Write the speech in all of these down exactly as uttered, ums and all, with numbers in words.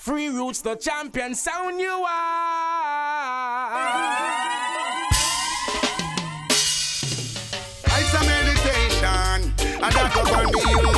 Free Roots, the champion sound you are. It's a meditation, and I go on the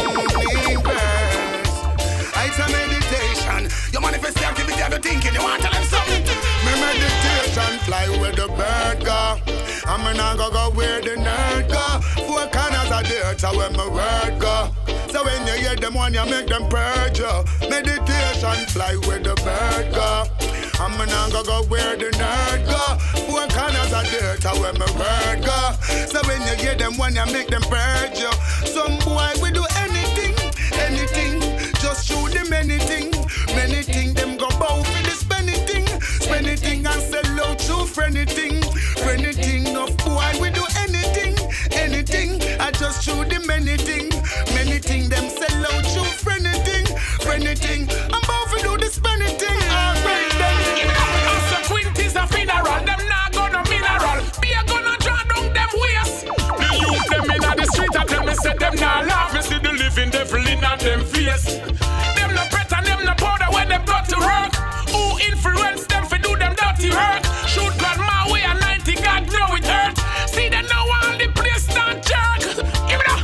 universe. It's a meditation. You manifest the activity of the thinking. You want to tell them something. Me meditation, fly where the bird go. I'm not go go where the nerd go. Four corners of dirt, so where my word go. So when you hear them one, you make them purge you. Meditation, fly where the bird go. I'm not go go where the nerd go. Four corners of dirt, so where my word go. So when you hear them one, you make them purge you. Some boy will do anything, anything. Just shoot them anything, many things. Them go bow for this anything, anything and sell out to for anything, for anything. No boy we do anything, anything. I just shoot them anything, many things. Them sell out to for anything, for anything. I'm bow for do this anything. Alright then. As a quint is a funeral, them not gonna mineral. Be a gonna draw down them waist. The youth them in the street and tell me say them not laugh. Me see the living devil in them face. Them no pet and them no powder when them got to work. Who influence them for do them dirty work? Shoot grandma way and ninety God know it hurt. See them now all the place not jerk. Give it up.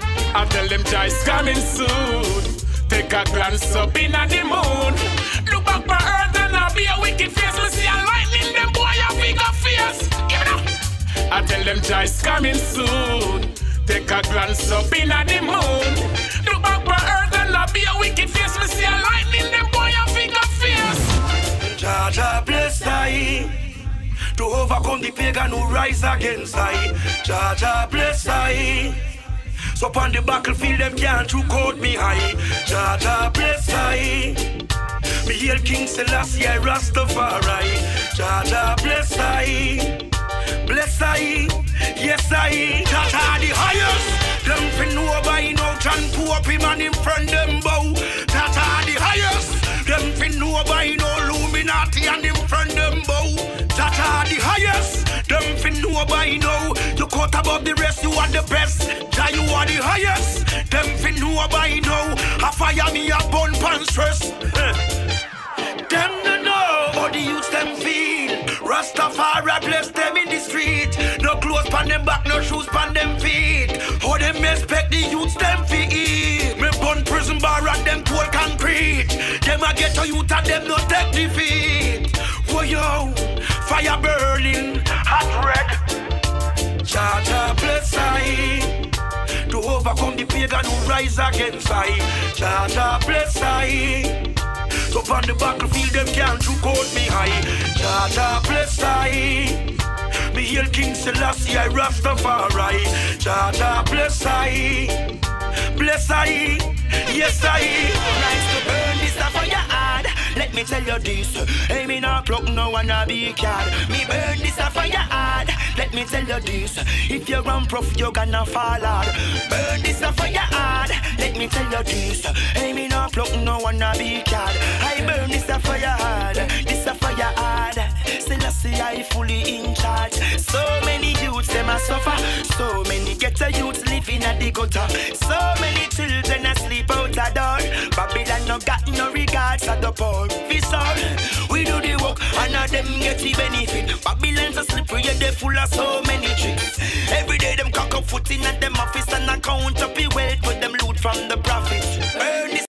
I tell them Jai's coming soon. Take a glance up in at the moon. Look back for earth and I'll be a wicked face. We see a lightning them boy a figure face. Give it up. I tell them Jai's coming soon. Take a glance up in at the moon. Look back for earth and I'll be a wicked face. We see a lightning them boy a figure face. Jah Jah bless I to overcome the pagan who rise against I. Jah Jah bless I. So upon the battlefield them can't choke out me high. Jah Jah bless I. Me hail King Selassie I Rastafari. Jah Jah bless I. Bless I. Yes I. Jah Jah the highest. Them fi know by now John Pope him and him friend them bow. Jah Jah the highest. Them fi know by now Illuminati and him friend them bow. Jah Jah the highest. Them fi know by now you cut above the rest, you are the best. Jah you are the highest. Them fi know by now I fire me a bun pan stress. Them no know how the youths them feel. Rastafari bless them in the street. No clothes pan them back, no shoes pan them feet. How them expect the youths them fi eat? Me bun prison bar and them cold concrete. Them a get a youth and them no take defeat. Oh yo, fire burning, hot red. Jah Jah bless I to overcome the pagan who rise against I. Jah Jah bless I. So on the battlefield them can't choke out me high. Jah Jah bless I. Me hail King Selassie I Rastafari. Jah Jah bless I. Bless I. Yes I. Nice to burn this stuff on your heart. Let me tell you this. Hey, me not pluck no one a big card. Me burn this stuff on your heart. Let me tell you this. If you run prof, you gonna fall hard. Burn this stuff on your heart. Let me tell you this. Hey, me not pluck no one a big card. I burn this stuff for your heart. This stuff for your heart. Selassie I fully in charge. So many youths them a suffer. So many ghetto youths living at the gutter. So many children asleep out the door. Babylon no got no regards at the poor. This all we do the work and now them get the benefit. Babylon's a slippery and they full of so many tricks. Every day them cock up foot in at them office and account up the wealth with them loot from the profits.